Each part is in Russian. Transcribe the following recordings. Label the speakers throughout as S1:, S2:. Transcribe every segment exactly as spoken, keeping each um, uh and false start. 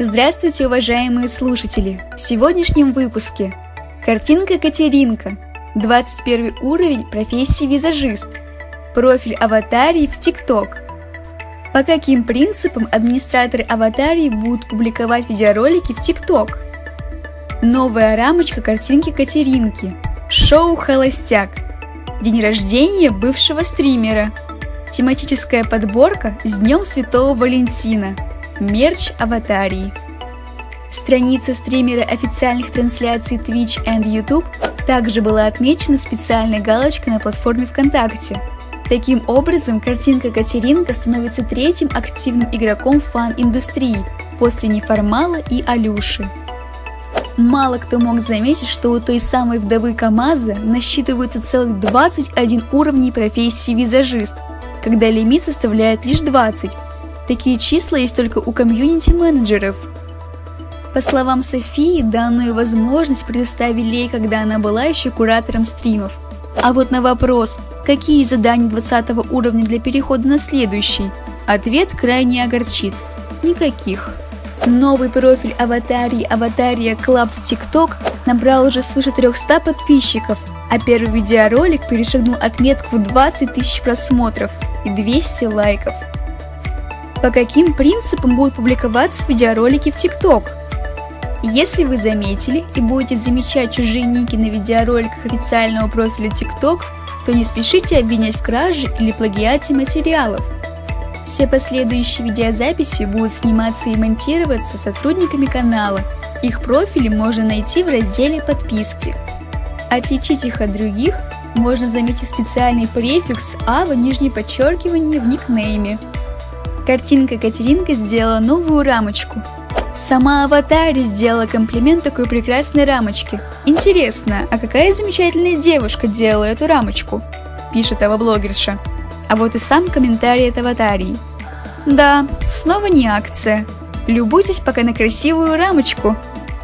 S1: Здравствуйте, уважаемые слушатели! В сегодняшнем выпуске картинка Катеринка, двадцать первый уровень профессии визажист, профиль аватарий в ТикТок. По каким принципам администраторы аватарий будут публиковать видеоролики в ТикТок? Новая рамочка картинки Катеринки, шоу «Холостяк», день рождения бывшего стримера, тематическая подборка с Днем Святого Валентина, мерч аватарии. Страница стримера официальных трансляций Twitch и YouTube также была отмечена специальной галочкой на платформе ВКонтакте. Таким образом, картинка Катеринка становится третьим активным игроком фан-индустрии после Неформала и Алюши. Мало кто мог заметить, что у той самой вдовы КамАЗа насчитывается целых двадцать один уровней профессии визажист, когда лимит составляет лишь двадцать. Такие числа есть только у комьюнити-менеджеров. По словам Софии, данную возможность предоставили ей, когда она была еще куратором стримов. А вот на вопрос, какие задания двадцатого уровня для перехода на следующий, ответ крайне огорчит. Никаких. Новый профиль аватарии Аватария Club в ТикТок набрал уже свыше трёхсот подписчиков, а первый видеоролик перешагнул отметку в двадцать тысяч просмотров и двести лайков. По каким принципам будут публиковаться видеоролики в ТикТок? Если вы заметили и будете замечать чужие ники на видеороликах официального профиля ТикТок, то не спешите обвинять в краже или плагиате материалов. Все последующие видеозаписи будут сниматься и монтироваться сотрудниками канала. Их профили можно найти в разделе «Подписки». Отличить их от других можно заметив специальный префикс «ава» нижнее подчеркивание в никнейме. Картинка Катеринка сделала новую рамочку. Сама аватария сделала комплимент такой прекрасной рамочке. Интересно, а какая замечательная девушка делала эту рамочку? Пишет аваблогерша. А вот и сам комментарий от аватарии. Да, снова не акция. Любуйтесь пока на красивую рамочку.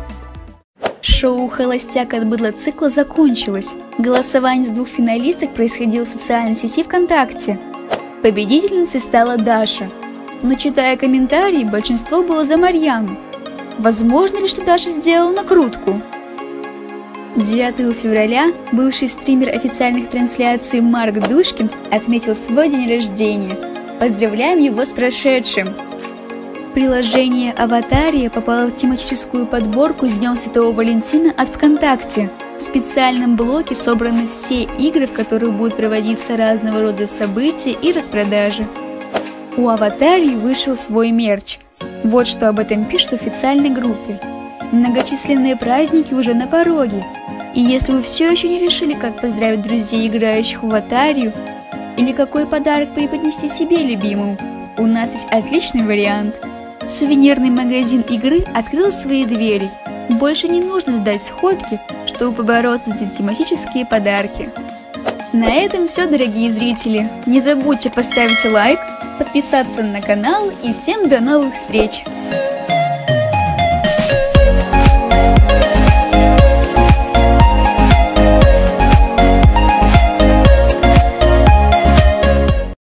S1: Шоу «Холостяк» от быдла цикла закончилось. Голосование с двух финалисток происходило в социальной сети ВКонтакте. Победительницей стала Даша. Но читая комментарии, большинство было за Марьяну. Возможно ли, что Даша сделала накрутку? девятого февраля бывший стример официальных трансляций Марк Душкин отметил свой день рождения. Поздравляем его с прошедшим! Приложение «Аватария» попало в тематическую подборку с Днем Святого Валентина от ВКонтакте. В специальном блоке собраны все игры, в которых будут проводиться разного рода события и распродажи. У аватарии вышел свой мерч. Вот что об этом пишут в официальной группе. Многочисленные праздники уже на пороге. И если вы все еще не решили, как поздравить друзей, играющих в аватарию, или какой подарок преподнести себе любимому, у нас есть отличный вариант. Сувенирный магазин игры открыл свои двери. Больше не нужно ждать сходки, чтобы побороться за тематические подарки. На этом все, дорогие зрители. Не забудьте поставить лайк, подписаться на канал и всем до новых встреч!